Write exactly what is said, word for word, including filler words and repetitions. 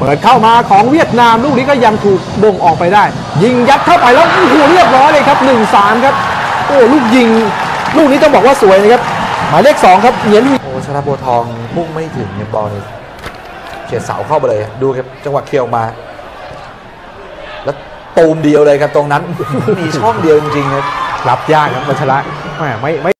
เปิดเข้ามาของเวียดนามลูกนี้ก็ยังถูกบ่งออกไปได้ยิงยัดเข้าไปแล้วโอ้โหเรียบร้อยเลยครับ หนึ่งสาม ครับโอ้ลูกยิงลูกนี้ต้องบอกว่าสวยนะครับหมายเลขสองครับเหงียนโอ้ชนะบัวทองพุ่งไม่ถึงเนี่ยบอลนี่เฉียดเสาเข้าไปเลยดูครับจังหวะเคลียร์ออกมาแล้วตูมเดียวเลยครับตรงนั้นมีช่องเดียวจริงๆครับรับยากครับวัชระไม่ไม่